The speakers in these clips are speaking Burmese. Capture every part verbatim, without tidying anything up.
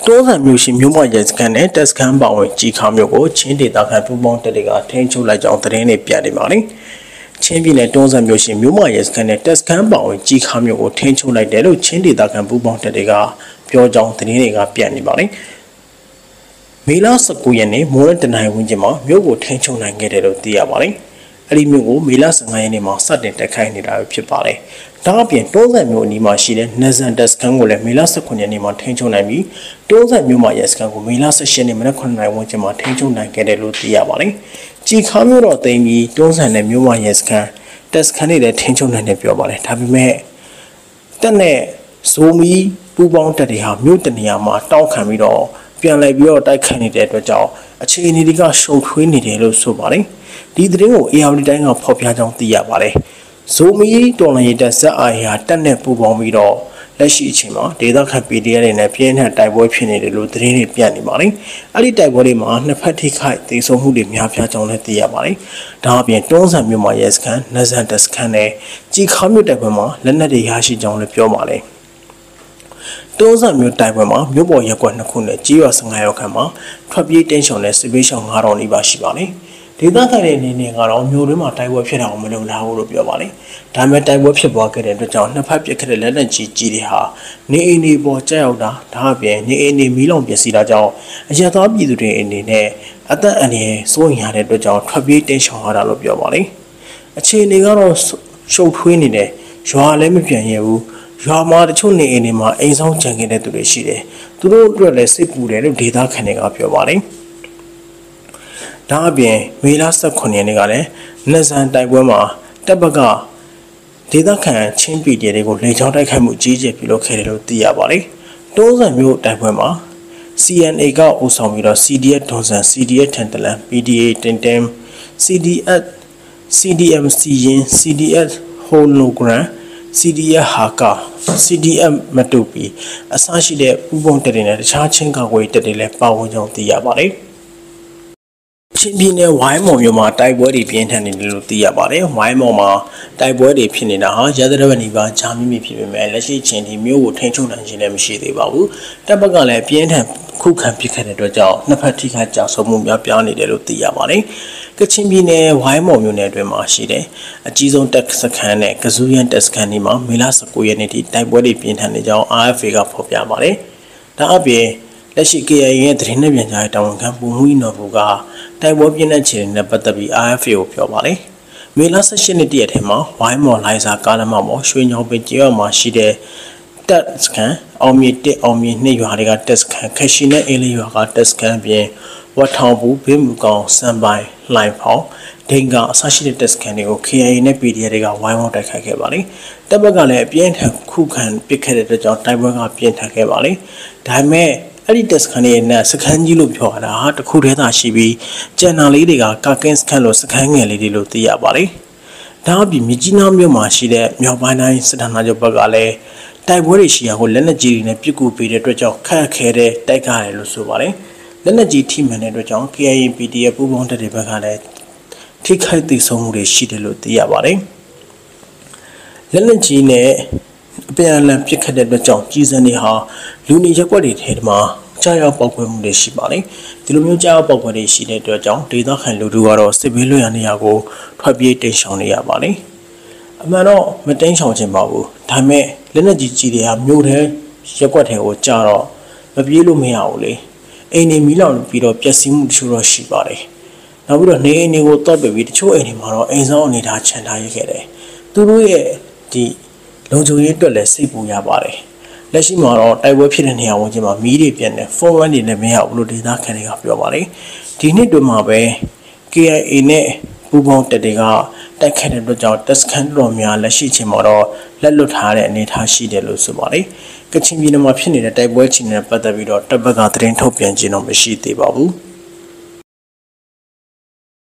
多人မျိုးရှိမျိုးမရဲစခန်းနဲ့တက်စခန်းပါဝင်ကြီးခါမျိုးကိုချင်းဒေသခံပူးပေါင်းတပ်တွေကထိန်းချုပ်လိုက်ကြောင်းသတင်းတွေပြနေပါတယ်။ချင်းပြည်နယ်တွန်းဆန်မျိုးရှိမျိုးမရဲစခန်းနဲ့တက်စခန်းပါဝင်ကြီးခါမျိုးကိုထိန်းချုပ်လိုက်တယ်လို့ချင်းဒေသခံပူးပေါင်းတပ်တွေကပြောကြောင်းသတင်းတွေကပြနေပါတယ်။မေလ十九ရက်နေ့မိုးရက်တနိုင်ဝန်းကျင်မှာမြို့ကိုထိန်းချုပ်နိုင်ခဲ့တယ်လို့သိရပါတယ်။အဲဒီမြို့ကိုမေလ十五ရက်နေ့မှာစတင်တိုက်ခိုက်နေတာဖြစ်ပါတယ်။ဒါအပြင်တွန်းဆန်မျိုးအနီးမှာရှိတဲ့နဇန်တက်စခန်းကိုလည်းမေလ十九ရက်နေ့မှာထိန်းချုပ်နိုင်ပြီးတွန်းဆန်မျိုးမှာရဲစခန်းကိုမေလ十၈ရက်နေ့မနက်ခုနှစ်နာရီဝန်းကျင်မှာထိန်းချုပ်နိုင်ခဲ့တယ်လို့သိရပါတယ်။ကြီးခါမျိုးတော့တိမ်ပြီးတွန်းဆန်တဲ့မျိုးမှာရဲစခန်းတက်စခန်းတွေလည်းထိန်းချုပ်နိုင်တယ်ပြောပါတယ်။ဒါပေမဲ့တက်နဲ့ဇိုမီပူပေါင်းတက်တွေဟာမြို့တနေရာမှာတောက်ခံပြီးတော့ပြန်လဲပြီးတော့တိုက်ခိုက်နေတဲ့အတွက်ကြောင့်အခြေအနေတွေကရှုပ်ထွေးနေတယ်လို့ဆိုပါတယ်။ဒီသတင်းကို A R D တိုင်းကဖော်ပြကြောင်းသိရပါတယ်။ဇိုမီတော်လန်ရတဲ့ဇက်အာရီဟာတက်နဲ့ပူပေါင်းပြီးတော့လက်ရှိအချိန်မှာဒေသခံ P D F တွေနဲ့ပြင်းထန်တိုက်ပွဲဖြစ်နေတယ်လို့သတင်းတွေပြနေပါတယ်။အဲ့ဒီတိုက်ပွဲတွေမှာနှစ်ဖက်ထိခိုက်ဒေဆုံးမှုတွေများပြားကြောင်းလည်းသိရပါတယ်။ဒါအပြင်တွန်းဆန်မြို့မှာရဲစခန်းနဇန်တက်စခန်းနဲ့ကြီးခါမြို့တိုက်ပွဲမှာလက်နက်တွေရရှိကြောင်းလည်းပြောပါတယ်။တွန်းဆန်မြို့တိုက်ပွဲမှာမြို့ပေါ်ရက်ကွက်နှစ်ခုနဲ့ကြီးရွာ十五ရောက်ခန့်မှာထွက်ပြေးတိမ်းရှောင်တဲ့စစ်ဘေးရှောင်၅ထောင်နီးပါးရှိပါတယ်။ဒေသခံတွေအနေနဲ့ကတော့မြို့တွင်းမှာတိုက်ပွဲဖြစ်တာကိုမလုပ်လာဘူးလို့ပြောပါတယ်။ဒါပေမဲ့တိုက်ပွဲဖြစ်ပွားခဲ့တဲ့အတွက်ကြောင့်နှစ်ဖက်ပြစ်ခတ်တဲ့လက်နက်ကြီးကြီးတွေဟာနေအိမ်တွေပေါ်ကျရောက်တာဒါအပြင်နေအိမ်တွေမီးလောင်ပျက်စီးတာကြောင့်အရသာပြည်သူတွေအနေနဲ့အသက်အန္တရာယ်စိုးရိမ်ရတဲ့အတွက်ကြောင့်ထွက်ပြေးတိမ်းရှောင်ရတာလို့ပြောပါတယ်။အခြေအနေကတော့ရှုပ်ထွေးနေတယ်။ရွာလည်းမပြန်ရဘူး။ရွာမှာတချို့နေအိမ်တွေမှာအိမ်ဆောင်ကြံခဲ့တဲ့သူတွေရှိတယ်။သူတို့အတွက်လည်းစိတ်ပူတယ်လို့ဒေသခံတွေကပြောပါတယ်။ဒါအပြင်မေလ十九ရက်နေ့ကလည်းနဇန်တိုက်ပွဲမှာတပ်ဘက်ကဒေသခံချင်းပြည်နယ်တွေကိုလေကြောင်းတိုက်ခိုက်မှုကြီးကျယ်ပြုလုပ်ခဲ့တယ်လို့သိရပါတယ်။တွန်းဆန်မျိုးတိုက်ပွဲမှာ C N A ကဦးဆောင်ပြီးတော့ C D F တွန်းဆန် C D F ထန်တလန် P D A တင်တင် C D F C D M စီရင် C D F ဟိုလိုဂရန် C D F ဟာကာ C D F မတူပီအစရှိတဲ့ပူးပေါင်းတပ်တွေနဲ့တခြားချင်းကာကွယ်တပ်တွေလည်းပါဝင်ကြောင်းသိရပါတယ်။ချင်းပြည်နယ်ဝိုင်းမော်မြို့မှာတိုက်ပွဲတွေပြင်းထန်နေတယ်လို့သိရပါတယ်။ဝိုင်းမော်မှာတိုက်ပွဲတွေဖြစ်နေတာဟာရသရဝနီပါဂျာမီမီဖြစ်ပေမဲ့လက်ရှိချင်းဒီမြို့ကိုထိန်းချုပ်နိုင်ခြင်းလည်းမရှိသေးပါဘူး။တပ်ဘက်ကလည်းပြင်းထန်ခုခံပစ်ခတ်တဲ့အတွက်ကြောင့်နှစ်ဖက်ထိခိုက်ကြဆုံးမှုများပြားနေတယ်လို့သိရပါတယ်။ကချင်ပြည်နယ်ဝိုင်းမော်မြို့နယ်အတွင်းမှာရှိတဲ့အကြီးဆုံးတပ်စခန်းနဲ့ကဇူးရန်တပ်စခန်းဒီမှာမေလ十九ရက်နေ့ထိတိုက်ပွဲတွေပြင်းထန်နေကြောင်း R F A ကဖော်ပြပါတယ်။ဒါအပြင်လက်ရှိ K I A ရဲ့သတင်းနဲ့ပြန်ကြားရေးတာဝန်ခံပူမှုီနော်ဘူကတိုက်ပွဲပြင်းတဲ့ခြေနဲ့ပတ်သက်ပြီး R F A ကိုပြောပါတယ်။မေလ十၈ရက်နေ့တရက်ထဲမှာဝိုင်းမော်လိုင်စာကားလမ်းမပေါ်ရွှေညောင်ပင်ကျေးရွာမှာရှိတဲ့တပ်စခန်းအောင်မြေတစ်အောင်မြေနှစ်ရွာတွေကတပ်စခန်းခက်ရှိနဲ့အင်းလေးရွာကတပ်စခန်းပြင်ဝတ်ထောင်ဘူးဘေးမူကောင်စံပိုင်လှိုင်ဖောင်ဒိန်ကအစရှိတဲ့တပ်စခန်းတွေကို K I A နဲ့ P D F တွေကဝိုင်းဝန်းတိုက်ခိုက်ခဲ့ပါတယ်။တပ်ဘက်ကလည်းအပြင်းထန်ခုခံပစ်ခဲ့တဲ့အတွက်ကြောင့်တိုက်ပွဲကပြင်းထန်ခဲ့ပါတယ်။ဒါပေမဲ့အဲ့ဒီတက်စခန်းရဲ့နဲ့စခန်းကြီးလို့ပြောရတာဟာတခုတည်းသာရှိပြီးကျန်တာလေးတွေကကာကင်းစခန်းလို့စခန်းငယ်လေးတွေလို့သိရပါတယ်။ဒါအပြင်မြကြီးနားမြို့မှာရှိတဲ့မြောက်ပိုင်းတိုင်းစစ်ဌာနချုပ်ဘက်ကလည်းတိုက်ပွဲတွေရှိရာကိုလက်နက်ကြီးတွေနဲ့ပစ်ကူပေးတဲ့အတွက်ကြောင့်ခက်ခဲတဲ့တိုက်ကားတယ်လို့ဆိုပါတယ်။လက်နက်ကြီးထိမှန်တဲ့အတွက်ကြောင့် K I A P D F ပူးပေါင်းတပ်တွေဘက်ကလည်းထိခိုက်သိဆုံးမှုတွေရှိတယ်လို့သိရပါတယ်။လက်နက်ကြီးနဲ့အပြန်အလှန်ပစ်ခတ်တဲ့အတွက်ကြောင့်ကြီးစံတွေဟာလူနေရက်ွက်တွေထဲမှာကြားရောက်ပေါက်ကွဲမှုတွေရှိပါတယ်။ဒီလိုမျိုးကြားရောက်ပေါက်ကွဲတွေရှိတဲ့အတွက်ကြောင့်ဒေသခံလူထုကတော့စစ်ဘေးလွတ်ရာနေရာကိုထွက်ပြေးတိမ်းရှောင်နေရပါတယ်။အမှန်တော့မတိမ်းရှောင်ချင်ပါဘူး။ဒါပေမဲ့လက်နက်ကြီးကြီးတွေကမြို့ထဲရက်ွက်ထဲကိုကြားတော့မပြေးလို့မရဘူးလေ။အိမ်တွေမီးလောင်ပြီးတော့ပျက်စီးမှုတချို့တော့ရှိပါတယ်။နောက်ပြီးတော့နေအိမ်တွေကိုတောက်ပြပြီးတချို့အိမ်တွေမှာတော့အိမ်ဆောင်အနေထားခြံထားရခဲ့တယ်။သူတို့ရဲ့ဒီလုံခြုံရေးအတွက်လည်းစိတ်ပူရပါတယ်။လက်ရှိမှာတော့တိုက်ပွဲဖြစ်တဲ့နေရာဝန်ကျင်မှာမီးတွေပြတ်နေဖုန်းလမ်းတွေလည်းမရဘူးလို့ဒေသခံတွေကပြောပါတယ်။ဒီနှစ်တွင်းမှာပဲ K I A နဲ့ပူးပေါင်းတပ်တွေကတိုက်ခတ်တဲ့အတွက်ကြောင့်တပ်စခန်းတော်များလက်ရှိချိန်မှာတော့လက်လွတ်ထားတဲ့အနေအထားရှိတယ်လို့ဆိုပါတယ်။ကချင်ပြည်နယ်မှာဖြစ်နေတဲ့တိုက်ပွဲချင်းနဲ့ပတ်သက်ပြီးတော့တပ်ဘက်ကသတင်းထုတ်ပြန်ခြင်းတော့မရှိသေးပါဘူး။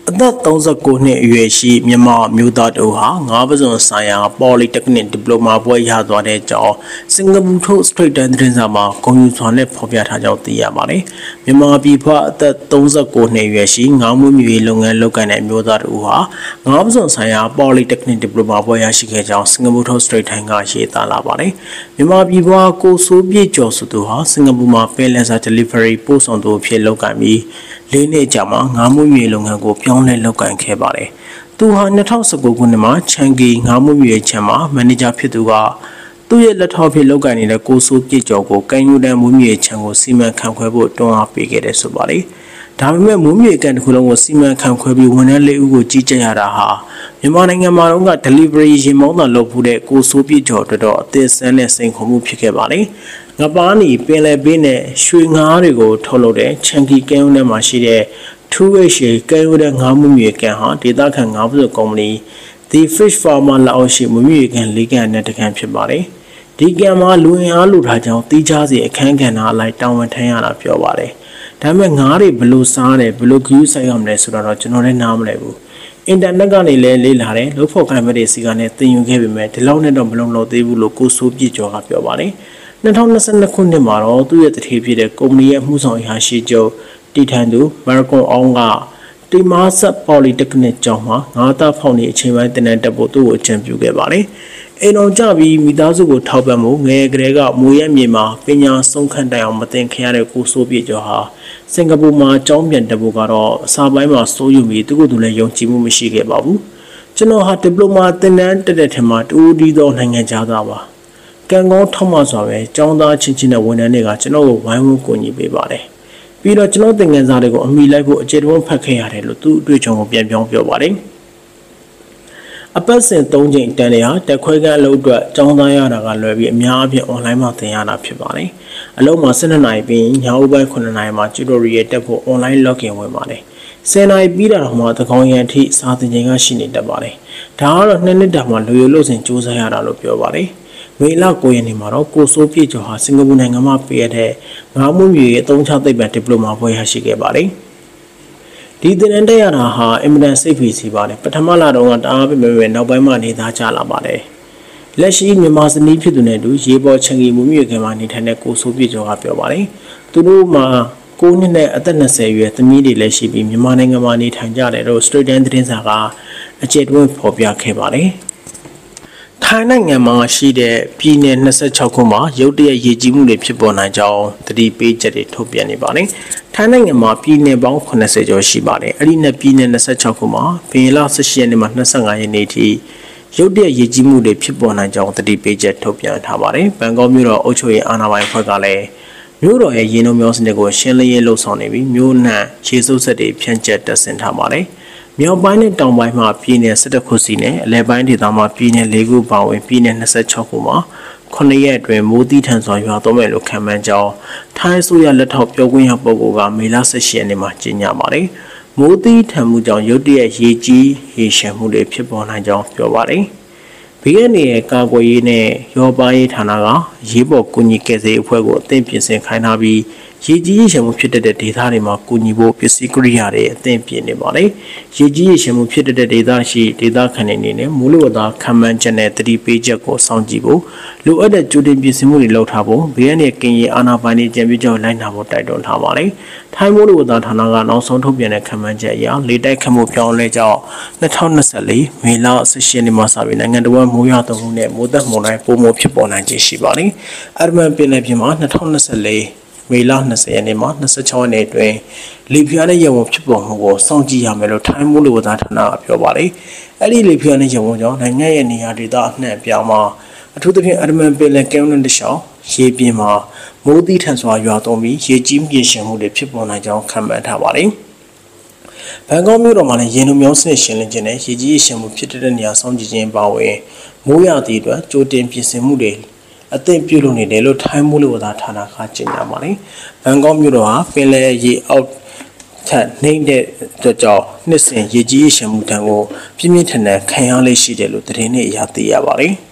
အသက်သုံးဆယ့်ကိုးနှစ်အရွယ်ရှိမြန်မာမျိုးသားတို့ဟာငါးပါးစွန်ဆိုင်ရာ Polytechnic Diploma ဘွဲ့ရသွားတဲ့အကြောင်းစင်ကာပူထုတ် Straight Time သတင်းစာမှာဂုဏ်ယူစွာနဲ့ဖော်ပြထားကြောင်းသိရပါတယ်။မြန်မာပြည်ဖွားအသက်သုံးဆယ့်ကိုးနှစ်အရွယ်ရှိငါးမွေးမြူရေးလုပ်ငန်းလုပ်ကိုင်တဲ့မျိုးသားတို့ဟာငါးပါးစွန်ဆိုင်ရာ Polytechnic Diploma ဘွဲ့ရရှိခဲ့ကြောင်းစင်ကာပူထုတ် Straight Time ကရေးသားလာပါတယ်။မြန်မာပြည်ဖွားကိုစိုးပြည့်ကျော်စုသူဟာစင်ကာပူမှာပင်လယ်စာ delivery ပို့ဆောင်သူအဖြစ်လုပ်ကိုင်ပြီးလေးနှစ်ကြာမှငါးမွေးမြူရေးလုပ်ငန်းကိုပြောင်းလဲလုပ်ကိုင်ခဲ့ပါတယ်။သူဟာ၂၀၁၉ခုနှစ်မှာချန်ကီငါးမွေးမြူရေးခြံမှာမန်နေဂျာဖြစ်သူကသူ့ရဲ့လက်ထောက်ဖြစ်လုပ်ကိုင်နေတဲ့ကိုစိုးပြည့်ကျော်ကိုကန်ယူတန်မွေးမြူရေးခြံကိုစီမံခန့်ခွဲဖို့တွန်းအားပေးခဲ့တယ်ဆိုပါတယ်။ဒါပေမဲ့မွေးမြူရေးကန်တစ်ခုလုံးကိုစီမံခန့်ခွဲပြီးဝန်ထမ်းလေးဦးကိုကြီးကြပ်ရတာဟာမြန်မာနိုင်ငံမှာတော့က delivery ရင်မောင်းတာလုပ်ဖို့တဲ့ကိုစိုးပြည့်ကျော်တော်တော်အသက်ဆန်းတဲ့စိန်ခေါ်မှုဖြစ်ခဲ့ပါတယ်။ငပါးနီပင်လယ်ဘေးနဲ့ရွှေငါးတွေကိုထုတ်လုပ်တဲ့ချန်ကီကဲရုံးထဲမှာရှိတဲ့two H ကဲရုံးတဲ့ငါးမွေးမြူရေးကန်ဟာဒေသခံငါးပါးစွန်ကုမ္ပဏီ The Fish Farmer လက်အောက်ရှိမွေးမြူရေးကန်လေးကန်နဲ့တကန်ဖြစ်ပါတယ်။ဒီကန်မှာလူဝင်အားလူထားကြောင်းတီးခြားစီအခန်းကဏ္ဍအလိုက်တာဝန်ထမ်းရတာပြောပါတယ်။ဒါပေမဲ့ငါးတွေဘယ်လိုစားတယ်ဘယ်လိုဂရုစိုက်ရမလဲဆိုတော့ကျွန်တော်လည်းနားမလည်ဘူး။အင်တာနက်ကနေလည်းလေ့လာတယ်လို့ဖော်ကိုင်မဲ့တွေစီကနေသင်ယူခဲ့ပေမဲ့ဒီလောက်နဲ့တော့မလုံလောက်သေးဘူးလို့ကိုစိုးပြည့်ကျော်ကပြောပါတယ်။၂၀၂၂ခုနှစ်မှာတော့သူ့ရဲ့တထေးဖြစ်တဲ့ကုမ္ပဏီရဲ့မှုဆောင်အရာရှိချုပ်တီထန်သူမာရကွန်အောင်ကတီမာဆက်ပေါ်လီတက္ကနစ်ကျောင်းမှာငါးသားဖောင်နေအချိန်ပိုင်းတင်တဲ့တက်ဖို့သူ့ကိုအကြံပြုခဲ့ပါတယ်။အိမ်တော်ကြပြီးမိသားစုကိုထောက်ပံ့မှုငယ်ကလေးကမူရမြေမှာပညာဆုံးခန့်တိုင်အောင်မတင်ခင်ရတဲ့ကိုစိုးပြည့်ကျော်ဟာစင်ကာပူမှာကျောင်းပြန်တက်ဖို့ကတော့အစာပိုင်းမှာစိုးယူပြီးသူ့ကိုယ်သူလည်းယုံကြည်မှုမရှိခဲ့ပါဘူး။ကျွန်တော်ဟာဒီပလိုမာသင်တန်းတက်တဲ့ထက်မှာတူဒီသောနိုင်ငံခြားသားပါ။ကံကောင်းထောက်မှစွာပဲကျောင်းသားချင်းချင်းနဲ့ဝန်ထမ်းတွေကကျွန်တော်ကိုဝိုင်းဝန်းကူညီပေးပါတယ်။ပြီးတော့ကျွန်တော်သင်ခန်းစာတွေကိုအမိလိုက်ဖို့အကျေတုံးဖတ်ခဲ့ရတယ်လို့သူ့အတွေ့အကြုံကိုပြန်ပြောင်းပြောပါတယ်။အပတ်စဉ်သုံးချိန်တန်တွေဟာတက်ခွဲကန်းအလုပ်အတွက်ကျောင်းသားရတာကလွယ်ပြီးအများအပြား online မှာသင်ရတာဖြစ်ပါတယ်။အလုပ်မှာ၁၂နာရီပြီးညဦးပိုင်းခုနှစ်နာရီမှာ tutorial တက်ဖို့ online login ဝင်ပါတယ်။၁၀နာရီပြီးတာတော့မှသကောင်းရန်အထိစာသင်ချိန်ကရှိနေတတ်ပါတယ်။ဒါကတော့နှစ်နှစ်တာမှလူရိုးလို့စဉ်စူးစမ်းရတာလို့ပြောပါတယ်။မေလကိုရက်နေ့မှာတော့ကိုစိုးပြည့်ကျော်ဟာစင်ကာပူနိုင်ငံမှာပေးရတဲ့ငါးမွေးမြူရေးအသုံးချသိပ္ပံဒီပလိုမာဘွဲ့ရရှိခဲ့ပါတယ်။ဒီသင်တန်းတက်ရတာဟာအင်မတန်စိတ်ဖိစီးပါတယ်။ပထမလတော့ကတအားပဲပဲနောက်ပိုင်းမှာနေသားကြလာပါတယ်။လက်ရှိမြန်မာစနီးဖြစ်သူနဲ့တူရေပေါ်ချန်ကီမွေးမြူရေးကမှာနေထိုင်တဲ့ကိုစိုးပြည့်ကျော်ကပြောပါတယ်။သူတို့မှာကိုနှစ်နဲ့အသက်၂၀ရွယ်သမီးတွေလည်းရှိပြီးမြန်မာနိုင်ငံမှာနေထိုင်ကြတယ်လို့ Straight Time သတင်းစာကအကျယ်တွင်းဖော်ပြခဲ့ပါတယ်။ထိုင်းနိုင်ငံမှာရှိတဲ့ပြည်နယ်၂၆ခုမှာရုတ်တရက်ရေကြီးမှုတွေဖြစ်ပေါ်နိုင်ကြောင်းသတိပေးချက်တွေထုတ်ပြန်နေပါတယ်။ထိုင်းနိုင်ငံမှာပြည်နယ်ပေါင်း၇၀ကျော်ရှိပါတယ်။အဲ့ဒီနဲ့ပြည်နယ်၂၆ခုမှာဘင်လ၁၈ရက်နေ့မှ၂၅ရက်နေ့ထိရုတ်တရက်ရေကြီးမှုတွေဖြစ်ပေါ်နိုင်ကြောင်းသတိပေးချက်ထုတ်ပြန်ထားပါတယ်။ဘန်ကောက်မြို့တော်အုပ်ချုပ်ရေးအာဏာပိုင်အဖွဲ့ကလည်းမြို့တော်ရဲ့ရေနှုံမျောစနစ်ကိုရှင်းလင်းရေးလှုပ်ဆောင်နေပြီးမြို့နှံရေစုပ်ဆက်တွေဖြန့်ကျက်တပ်ဆင်ထားပါတယ်။မြောက်ပိုင်းနဲ့တောင်ပိုင်းမှာပြည်နယ်၁၁ခုစီနဲ့အလယ်ပိုင်းဒေသမှာပြည်နယ်၄ခုပါဝင်ပြည်နယ်၂၆ခုမှာခုနှစ်ရက်အတွင်းမိုးသီးထန်စွာရွာသွန်းမယ်လို့ခန့်မှန်းကြောင်းထိုင်းအစိုးရလက်ထောက်ပြောခွင့်ရပုဂ္ဂိုလ်ကမေလ၁၈ရက်နေ့မှာကြေညာပါတယ်။မိုးသီးထန်မှုကြောင့်ရုတ်တရက်ရေကြီးရေရှမ်းမှုတွေဖြစ်ပေါ်နိုင်ကြောင်းပြောပါတယ်။ဘေးကနေကာကွယ်ရေးနဲ့ရောပါရေးဌာနကရေးပေါ်ကူညီကယ်ဆယ်ရေးအဖွဲ့ကိုအသင့်ပြင်ဆင်ခိုင်းထားပြီးရေကြီးရေရှမ်းမှုဖြစ်တဲ့ဒေသတွေမှာကူညီဖို့ပစ္စည်းကိရိယာတွေအသင့်ပြင်နေပါတယ်။ရေကြီးရေရှမ်းမှုဖြစ်တဲ့ဒေသရှိဒေသခံတွေအနေနဲ့မူလဝတ္တခံမှန်းချက်နဲ့တတိပေးချက်ကိုစောင့်ကြည့်ဖို့လိုအပ်တဲ့ကြိုတင်ပြင်ဆင်မှုတွေလုပ်ထားဖို့ဘေးကနေကင်ရီအာဏာပိုင်တွေကြံပြကြောင်းလိုက်နာဖို့တိုက်တွန်းထားပါတယ်။ထိုင်းမူလဝတ္တဌာနကနောက်ဆုံးထုတ်ပြန်တဲ့ခံမှန်းချက်အရလေတိုက်ခတ်မှုပြောင်းလဲကြောင်း၂၀၂၄မေလ၁၈ရက်နေ့မှာစပြီးနိုင်ငံတော်မိုးရွာသွန်းမှုနဲ့မိုးသက်မုန်တိုင်းပုံမှန်ဖြစ်ပေါ်နိုင်ခြင်းရှိပါတယ်။အာရမန်ပင်လယ်ပြင်မှာ၂၀၂၄မေလ၂၀ရက်နေ့မှာ၂၆ရက်နေ့အတွင်းလေပြင်းနဲ့ရေဝုန်းဖြစ်ပေါ်မှုကိုစောင့်ကြည့်ရမယ်လို့ထိုင်းမိုးလေဝသဌာနကပြောပါတယ်။အဲ့ဒီလေပြင်းနဲ့ရေဝုန်းကြောင့်နိုင်ငံရဲ့နေရာဒေသအနှံ့အပြားမှာအထူးသဖြင့်အာရမန်ပင်လယ်ကမ်းလွန်တစ်လျှောက်ရေပြင်မှာမိုးသီးထန်စွာရွာသွန်းပြီးရေကြီးမြေရှင်မှုတွေဖြစ်ပေါ်နိုင်ကြောင်းခန့်မှန်းထားပါတယ်။ဘန်ကောက်မြို့တော်မှာလည်းရေနှုံမျောစနစ်ရှင်းလင်းခြင်းနဲ့ရေကြီးရေရှမ်းမှုဖြစ်တဲ့နေရာစောင့်ကြည့်ခြင်းပါဝင်မိုးရွာသည့်အတွက်ကြိုတင်ပြင်ဆင်မှုတွေအသင့်ပြုလုပ်နေတယ်လို့ထိုင်းမိုးလေဝသဌာနကကြေညာပါတယ်။ဘန်ကောက်မြို့တော်ဟာပင်လယ်ရေအောက်ထက်နှိမ့်တဲ့အတွက်ကြောင့်နှစ်စဉ်ရေကြီးရေရှမ်းမှုတန်းကိုပြင်းပြင်းထန်ထန်ခံရလေ့ရှိတယ်လို့သတင်းတွေအရသိရပါတယ်။